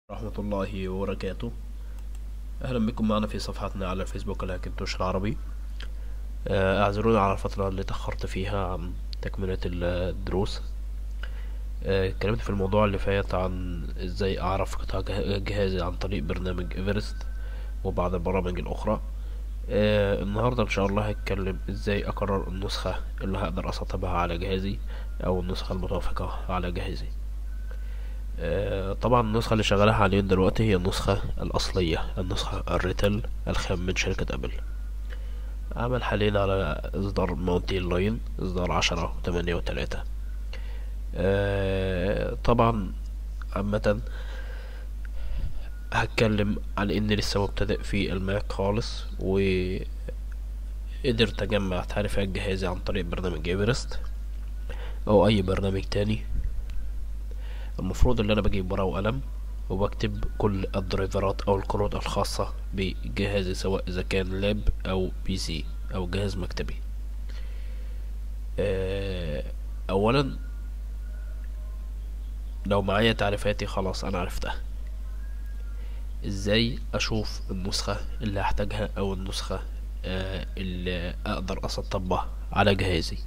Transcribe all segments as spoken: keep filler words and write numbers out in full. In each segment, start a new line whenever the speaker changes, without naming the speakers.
ورحمة الله وبركاته. أهلا بكم معنا في صفحتنا على الفيسبوك الهاكنتوش العربي. آه، اعذرونا على الفترة اللي تأخرت فيها عن تكملة الدروس. آه، اتكلمت في الموضوع اللي فات عن ازاي اعرف قطع جه- جهازي عن طريق برنامج ايفرست وبعض البرامج الاخرى. آه، النهاردة ان شاء الله هتكلم ازاي اقرر النسخة اللي هقدر اسطبها على جهازي او النسخة المتوافقة على جهازي. آه، طبعا النسخة اللي شغالها حاليا دلوقتي هي النسخة الأصلية، النسخة الريتل الخام من شركة أبل. عمل حاليا على إصدار ماونتين لاين إصدار عشرة وتمانية وتلاتة. آه، طبعا عامة هتكلم عن إني لسه مبتدئ في الماك خالص، وقدرت أجمع تعريفات جهازي عن طريق برنامج إيفرست أو أي برنامج تاني. المفروض ان انا بجيب ورقة وقلم وبكتب كل الدرايفرات او الكروت الخاصة بجهازي، سواء اذا كان لاب او بي سي او جهاز مكتبي. آه، اولا لو معايا تعريفاتي خلاص انا عرفتها. ازاي اشوف النسخة اللي هحتاجها او النسخة آه، اللي اقدر اسطبها على جهازي؟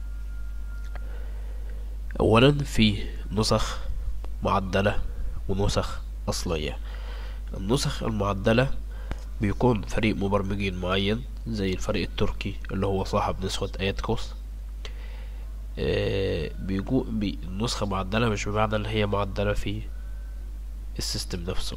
اولا في نسخ معدلة ونسخ اصلية. النسخ المعدلة بيكون فريق مبرمجين معين زي الفريق التركي اللي هو صاحب نسخة اياتكوس. آه، بيجو بي النسخة معدلة مش بمعنى اللي هي معدلة في السيستم نفسه.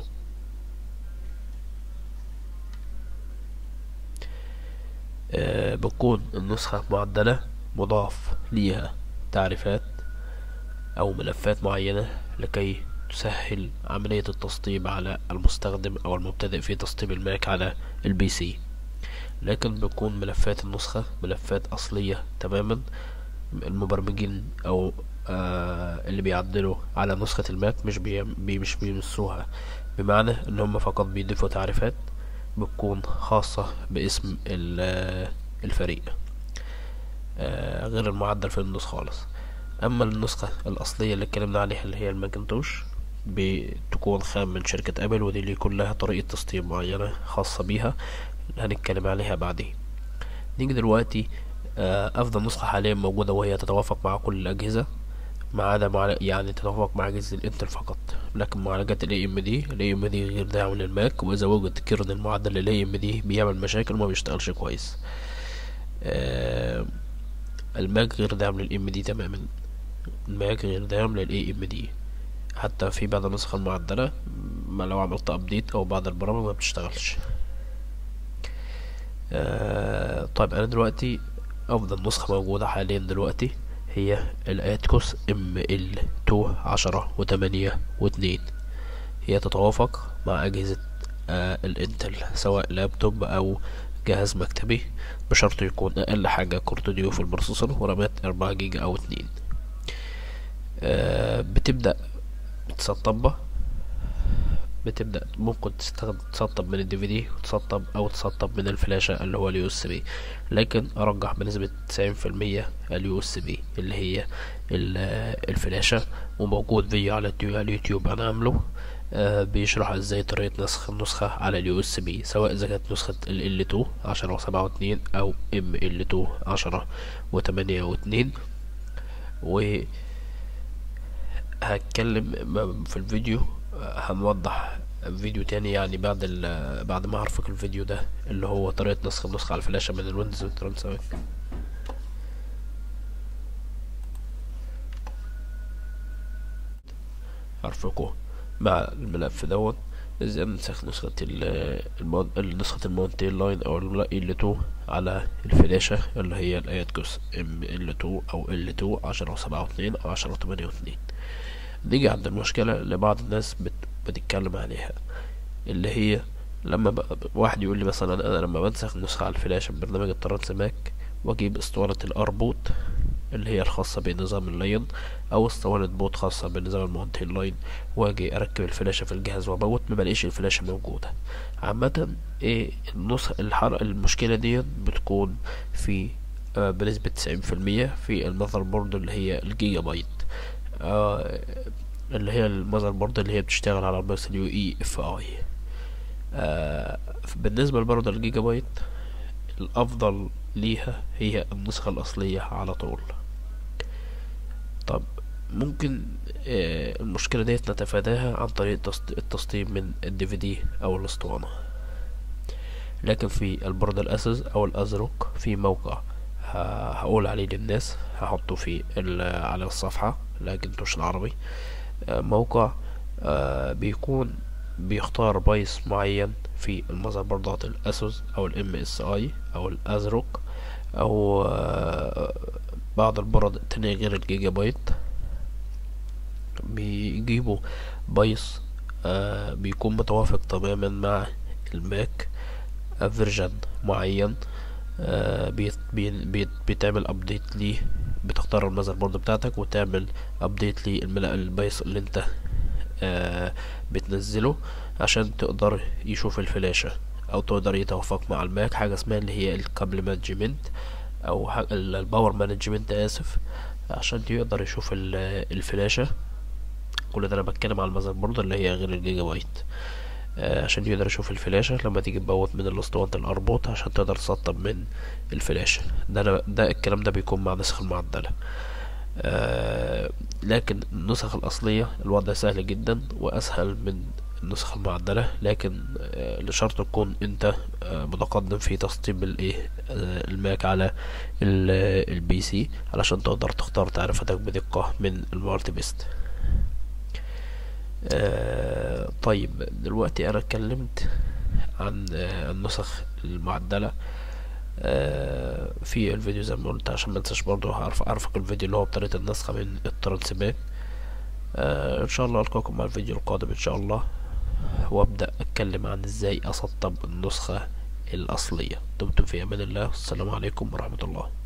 آه، بتكون النسخة معدلة مضاف ليها تعريفات أو ملفات معينة لكي تسهل عملية التسطيب على المستخدم أو المبتدئ في تسطيب الماك على البي سي. لكن بتكون ملفات النسخة ملفات أصلية تماما. المبرمجين او آه اللي بيعدلوا على نسخة الماك مش بي بي مش بيمسوها، بمعنى ان هم فقط بيضيفوا تعريفات بتكون خاصة باسم ال- آه، الفريق، آه غير المعدل في النسخة خالص. اما النسخة الاصلية اللي اتكلمنا عليها اللي هي الماكنتوش بتكون خام من شركة ابل، ودي اللي يكون لها طريقة تسطيب معينة خاصة بيها هنتكلم عليها بعدين. نيجي دلوقتي آه، افضل نسخة حاليا موجودة وهي تتوافق مع كل الاجهزة ما عدا مع يعني تتوافق مع اجهزة الانتل فقط. لكن معالجات الاي ام دي الاي ام دي غير داعم للماك، واذا وجد كيرن المعدل للاي ام دي بيعمل مشاكل وما بيشتغلش كويس. آه، الماك غير داعم للاي ام دي تماما. الماك غير داعم للاي ام دي، حتى في بعض النسخ المعدلة ما لو عملت ابديت او بعض البرامج ما بتشتغلش. آه طيب انا دلوقتي افضل نسخة موجودة حاليا دلوقتي هي الاتكوس ام ال اتنين عشرة وتمانية واتنين. هي تتوافق مع اجهزة آه الانتل سواء لابتوب او جهاز مكتبي، بشرط يكون اقل حاجة كورت ديو في البروسيسور ورامات اربعة جيجا او اتنين. آه بتبدأ تسطبها بتبدأ ممكن تستخدم تسطب من الدي في دي وتسطب او تسطب من الفلاشة اللي هو اليو اس بي، لكن ارجح بنسبة تسعين في المية اليو اس بي اللي هي ال- الفلاشة. وموجود فيديو على التيو- على اليوتيوب انا عامله آه بيشرح ازاي طريقة نسخ النسخة على اليو اس بي، سواء اذا كانت نسخة ال ال اتنين عشرة وسبعة واتنين او ام ال اتنين عشرة وتمانية واتنين. هتكلم في الفيديو آه، هنوضح فيديو تاني يعني بعد ال بعد ما هرفق الفيديو ده اللي هو طريقة نسخ النسخة على الفلاشة من الويندوز والترانسفير. هرفقه مع الملف دوت ازاي ننسخ نسخة ال المون- نسخة المونتين لاين او ال اتنين على الفلاشة اللي هي الاياتكوس ام ال اتنين او ال اتنين عشرة وسبعة واتنين او عشرة وتمانية واتنين. نيجي عند المشكلة اللي بعض الناس بت بتتكلم عليها، اللي هي لما ب... واحد يقول لي مثلا انا لما بنسخ نسخة على الفلاشة ببرنامج الترانس ماك واجيب اسطوانة الاربوت اللي هي الخاصة بنظام اللاين او اسطوانة بوت خاصة بنظام الماونتين لاين، واجي اركب الفلاشة في الجهاز وابوت ما بلاقيش الفلاشة موجودة. عامة ايه النسخ الحر... المشكلة دي بتكون في آه بنسبة تسعين في المية في المذر بورد اللي هي الجيجا بايت. آه اللي هي المذر بورد اللي هي بتشتغل على البايثون يو اي اف اي. آه بالنسبة لبرضه الجيجا بايت، الافضل ليها هي النسخة الاصلية على طول. طب ممكن آه المشكلة ديت نتفاداها عن طريق تص- التسطيب من الدي في دي او الاسطوانة. لكن في البورد الاسوس او الازروك في موقع ه- هقول عليه للناس، هحطه في ال- على الصفحة لاكنتوش العربي. آه، موقع آه، بيكون بيختار بايس معين في المذر بوردات الاسوس او الام اس اي او الازروك او آه، بعض البرد التانية غير الجيجا بايت. بيجيبوا بايس آه، بيكون متوافق تماما مع الماك، فيرجن معين. آه، بيت بي- بيت بيتعمل ابديت ليه، بتختار المذر بورد بتاعتك وتعمل ابديت للبايس اللي انت آه بتنزله عشان تقدر يشوف الفلاشة او تقدر يتوافق مع الماك. حاجة اسمها اللي هي الكابل مانجمنت او حاجة الباور مانجمنت اسف، عشان يقدر يشوف ال- الفلاشة. كل ده انا بتكلم على المذر بورد اللي هي غير الجيجا بايت. آه عشان يقدر يشوف الفلاشة لما تيجي تبوت من الاسطوانة الاربوط عشان تقدر تسطب من الفلاشة. ده أنا ده الكلام ده بيكون مع نسخ المعدلة. آه لكن النسخ الأصلية الوضع سهل جدا وأسهل من النسخة المعدلة، لكن آه لشرط تكون انت آه متقدم في تسطيب الايه آه الماك على البي سي علشان تقدر تختار تعريفاتك بدقة من المالتي بيست. آه طيب دلوقتي انا اتكلمت عن آه النسخ المعدلة آه في الفيديو زي ما قلت، عشان ما انساش برضه هعرف اعرفك الفيديو اللي هو بطريقة النسخة من الترانسمات. آه ان شاء الله القاكم مع الفيديو القادم ان شاء الله، وابدأ اتكلم عن ازاي اسطب النسخة الاصلية. دمتم في امان الله، السلام عليكم ورحمة الله.